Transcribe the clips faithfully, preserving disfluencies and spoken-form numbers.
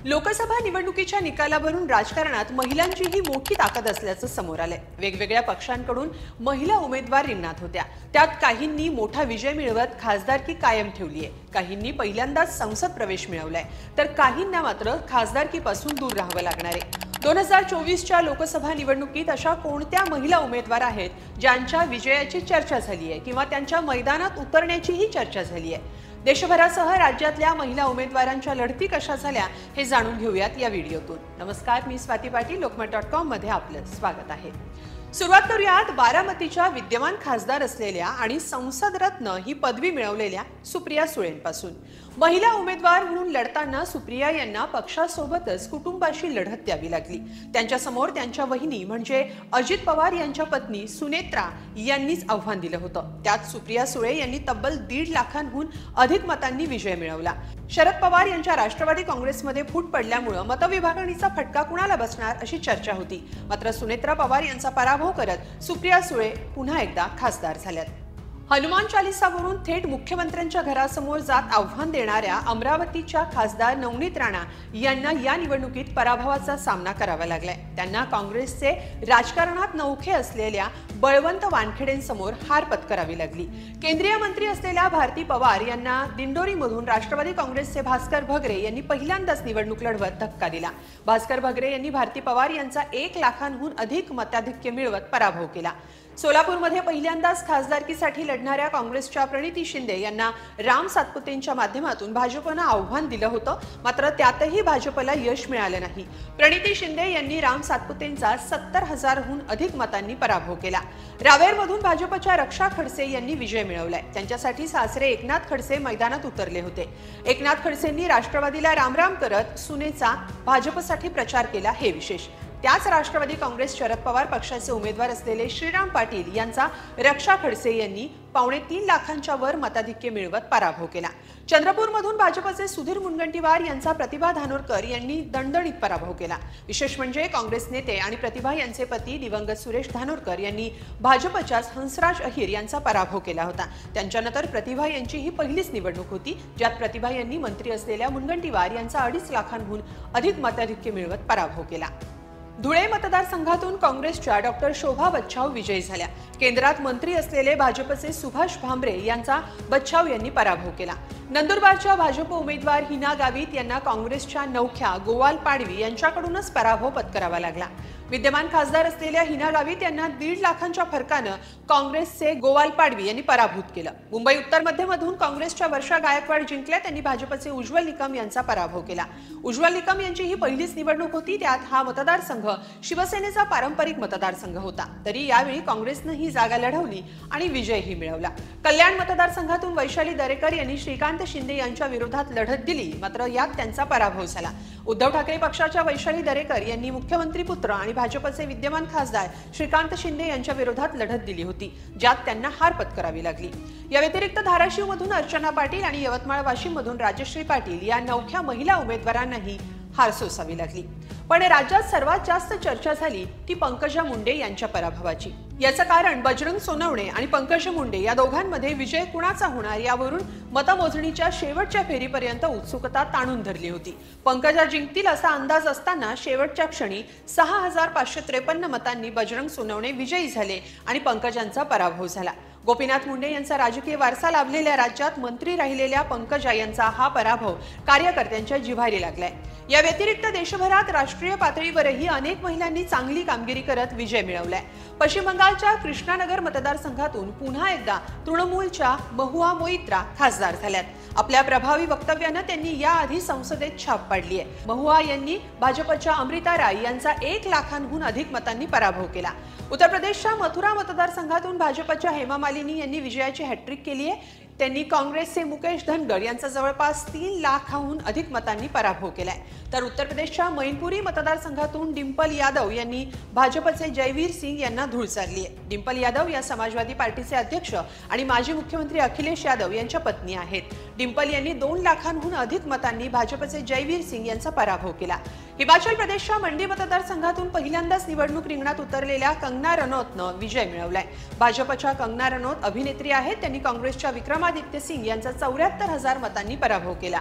लोकसभा निवडणुकीच्या निकालावरून राजकारणात महिलांचीही मोठी ताकद असल्याचं समोर आलंय। वेगवेगळ्या पक्षांकडून महिला उमेदवार रिंगणात होत्या। त्यात काहींनी मोठा विजय मिळवत खासदारकी कायम ठेवली आहे, काहींनी पहिल्यांदाच संसद प्रवेश मिळवलाय, तर काहींना मात्र खासदारकीपासून दूर राहावं लागणार आहे। दोन हजार चोवीसच्या लोकसभा निवडणुकीत अशा कोणत्या महिला उमेदवार आहेत ज्यांच्या विजयाची चर्चा झाली आहे किंवा त्यांच्या मैदानात उतरण्याचीही चर्चा झाली आहे? देशभरासह राज्यातल्या महिला उमेदवारांच्या लढती कशा झाल्या हे जाणून घेऊयात या व्हिडिओतून। नमस्कार, मी स्वाती पाटील, लोकमत डॉट कॉम मध्ये आपलं स्वागत आहे। सुरुवात करूयात बारामतीच्या विद्यमान खासदार असलेल्या आणि संसद रत्न ही पदवी मिळवलेल्या सुप्रिया सुळेंपासून। महिला उमेदवार म्हणून लढताना सुप्रिया यांना पक्षासोबतच कुटुंबाशी लढत द्यावी लागली। त्यांच्या समोर त्यांच्या वहिनी म्हणजे अजित पवार यांच्या पत्नी सुनेत्रा यांनीच आव्हान दिलं होतं। त्यात सुप्रिया सुळे यांनी तब्बल दीड लाखांहून अधिक मतांनी विजय मिळवला। शरद पवार यांच्या राष्ट्रवादी काँग्रेसमध्ये फूट पडल्यामुळे मतविभागणीचा फटका कुणाला बसणार अशी चर्चा होती। मात्र सुनेत्रा पवार यांचा पराभव करत सुप्रिया सुळे पुन्हा एकदा खासदार झाल्यात। हनुमान चालीसावरून थेट मुख्यमंत्र्यांच्या घरासमोर जात आव्हान देणाऱ्या अमरावतीच्या खासदार नवनीत राणा यांना या निवडणुकीत पराभवाचा सामना करावा लागलाय। त्यांना काँग्रेसचे राजकारणात नौखे असलेल्या बळवंत वानखेडेंसमोर हार पत्करावी लागली। केंद्रीय मंत्री असलेल्या भारती पवार यांना दिंडोरीमधून राष्ट्रवादी काँग्रेसचे भास्कर भगरे यांनी पहिल्यांदाच निवडणूक लढवत धक्का दिला। भास्कर भगरे यांनी भारती पवार यांचा एक लाखांहून अधिक मताधिक्य मिळवत पराभव केला। सोलापूरमध्ये पहिल्यांदाच खासदारकीसाठी लढणाऱ्या काँग्रेसच्या प्रणिती शिंदे यांना राम सातपुतेंच्या माध्यमातून भाजपनं आव्हान दिलं होतं, मात्र त्यातही भाजपला यश मिळालं नाही। प्रणिती शिंदे यांनी राम सातपुतेंचा सत्तर हजारहून अधिक मतांनी पराभव केला। रावेरमधून भाजपच्या रक्षा खडसे यांनी विजय मिळवलाय। त्यांच्यासाठी सासरे एकनाथ खडसे मैदानात उतरले होते। एकनाथ खडसेंनी राष्ट्रवादीला रामराम करत सुनेचा भाजपसाठी प्रचार केला हे विशेष। त्याच राष्ट्रवादी काँग्रेस शरद पवार पक्षाचे उमेदवार असलेले श्रीराम पाटील यांचा रक्षा खडसे यांनी पावणे तीन लाखांच्या वर मताधिक्य मिळवत पराभव केला। चंद्रपूरमधून भाजपचे सुधीर मुनगंटीवार यांचा प्रतिभा धानोरकर यांनी दणदणीत पराभव केला। विशेष म्हणजे काँग्रेस नेते आणि प्रतिभा यांचे पती दिवंगत सुरेश धानोरकर यांनी भाजपच्याच हंसराज अहिर यांचा पराभव केला होता। त्यांच्यानंतर प्रतिभा यांची ही पहिलीच निवडणूक होती ज्यात प्रतिभा यांनी मंत्री असलेल्या मुनगंटीवार यांचा अडीच लाखांहून अधिक मताधिक्य मिळवत पराभव केला। धुळे मतदारसंघातून काँग्रेसच्या डॉक्टर शोभा बच्छाव विजयी झाल्या। केंद्रात मंत्री असलेले भाजपचे सुभाष भामरे यांचा बच्छाव यांनी पराभव केला। नंदुरबारच्या भाजप उमेदवार हिना गावित यांना काँग्रेसच्या नौख्या गोवाल पाडवी यांच्याकडूनच पराभव पत्करावा लागला। विद्यमान खासदार असलेल्या हिना गावित यांना दीड लाखांच्या फरकानं काँग्रेसचे गोवाल पाडवी यांनी पराभूत केलं। मुंबई उत्तर मध्यमधून काँग्रेसच्या वर्षा गायकवाड जिंकल्या, त्यांनी भाजपचे उज्ज्वल निकम यांचा पराभव केला। उज्ज्वल निकम यांची ही पहिलीच निवडणूक होती, त्यात हा मतदारसंघ शिवसेनेचा पारंपरिक मतदारसंघ होता, तरी यावेळी काँग्रेसनं ही जागा लढवली आणि विजयही मिळवला। कल्याण मतदारसंघातून वैशाली दरेकर यांनी श्रीकांत शिंदे यांच्या विरोधात लढत दिली, मात्र यात त्यांचा पराभव झाला। उद्धव ठाकरे पक्षाच्या वैशाली दरेकर यांनी मुख्यमंत्री पुत्र आणि भाजपचे विद्यमान खासदार श्रीकांत शिंदे यांच्या विरोधात लढत दिली होती, ज्यात त्यांना हार पत्करावी लागली। या व्यतिरिक्त धाराशिवमधून अर्चना पाटील आणि यवतमाळ वाशिममधून राजश्री पाटील या नौख्या महिला उमेदवारांनाही हार सोसावी लागली। पण राज्यात सर्वात जास्त चर्चा झाली ती पंकजा मुंडे यांच्या पराभवाची। याचं कारण बजरंग सोनवणे आणि पंकजा मुंडे या दोघांमध्ये विजय कुणाचा होणार यावरून मतमोजणीच्या शेवटच्या फेरीपर्यंत उत्सुकता ताणून धरली होती। पंकजा जिंकतील असा अंदाज असताना शेवटच्या क्षणी सहा हजार पाचशे त्रेपन्न मतांनी बजरंग सोनवणे विजयी झाले आणि पंकजांचा पराभव झाला। गोपीनाथ मुंडे यांचा राजकीय वारसा लाभलेल्या राज्यात मंत्री राहिलेल्या पंकजा यांचा हा पराभव कार्यकर्त्यांच्या जिव्हारी लागलाय। या व्यतिरिक्त देशभरात राष्ट्रीय पातळीवरही अनेक महिलांनी चांगली कामगिरी करत विजय मिळवलाय। पश्चिम बंगालच्या कृष्णानगर मतदारसंघातून पुन्हा एकदा तृणमूलच्या महुआ मोइत्रा खासदार झाल्यात। आपल्या प्रभावी वक्तव्यानं त्यांनी याआधी संसदेत छाप पाडली आहे। महुआ यांनी भाजपच्या अमृता राय यांचा एक लाखांहून अधिक मतांनी पराभव केला। उत्तर प्रदेशच्या मथुरा मतदारसंघातून भाजपच्या हेमा मालिनी यांनी विजयाची हॅट्रिक केली आहे। त्यांनी काँग्रेसचे मुकेश धनगर यांचा जवळपास तीन लाखांहून अधिक मतांनी पराभव केलाय। तर उत्तर प्रदेशच्या मैनपुरी मतदारसंघातून डिंपल यादव यांनी भाजपचे जयवीर सिंग यांना धूळ चारली आहे। डिंपल यादव या समाजवादी पार्टीचे अध्यक्ष आणि माजी मुख्यमंत्री अखिलेश यादव यांच्या पत्नी आहेत। डिंपल यांनी दोन लाखांहून अधिक मतांनी भाजपचे जयवीर सिंग यांचा पराभव केला। हिमाचल प्रदेशच्या मंडी मतदारसंघातून पहिल्यांदाच निवडणूक रिंगणात उतरलेल्या कंगना रनौतनं विजय मिळवलाय। भाजपच्या कंगना रनौत अभिनेत्री आहेत, त्यांनी काँग्रेसच्या विक्रमादित्य सिंग यांचा चौऱ्याहत्तर हजार मतांनी पराभव केला।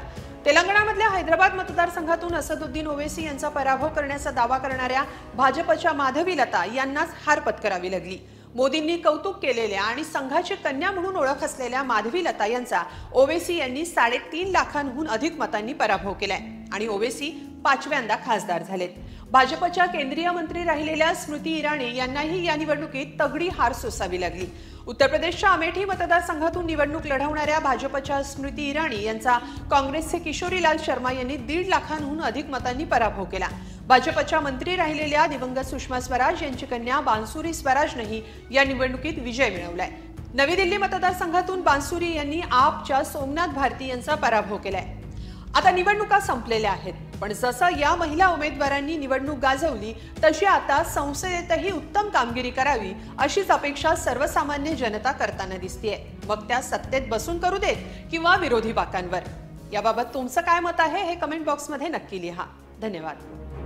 तेलंगणामधल्या हैदराबाद मतदारसंघातून असदुद्दीन ओवैसी यांचा पराभव करण्याचा दावा करणाऱ्या भाजपच्या माधवी लता यांनाच हार पत्करावी लागली। मोदींनी कौतुक केलेल्या आणि संघाची कन्या म्हणून ओळख असलेल्या माधवी लता यांचा ओवैसी यांनी साडेतीन लाखांहून अधिक मतांनी पराभव केलाय आणि ओवैसी पाचव्यांदा खासदार झालेत। भाजपच्या केंद्रीय मंत्री राहिलेल्या स्मृती इराणी यांनाही या निवडणुकीत तगडी हार सोसावी लागली। उत्तर प्रदेशच्या अमेठी मतदारसंघातून निवडणूक लढवणाऱ्या भाजपच्या स्मृती इराणी यांचा काँग्रेसचे किशोरीलाल शर्मा यांनी दीड लाखांहून अधिक मतांनी पराभव केला। भाजपच्या मंत्री राहिलेल्या दिवंगत सुषमा स्वराज यांची कन्या बांसुरी स्वराजनेही या निवडणुकीत विजय मिळवलाय। नवी दिल्ली मतदारसंघातून बांसुरी यांनी आपच्या सोमनाथ भारती यांचा पराभव केलाय। आता निवडणुका संपलेल्या आहेत, पण जसं या महिला उमेदवारांनी निवडणूक गाजवली तशी आता संसदेतही उत्तम कामगिरी करावी अशीच अपेक्षा सर्वसामान्य जनता करताना दिसतेय। मग त्या सत्तेत बसून करू देत किंवा विरोधी बाकांवर। याबाबत तुमचं काय मत आहे हे कमेंट बॉक्समध्ये नक्की लिहा। धन्यवाद।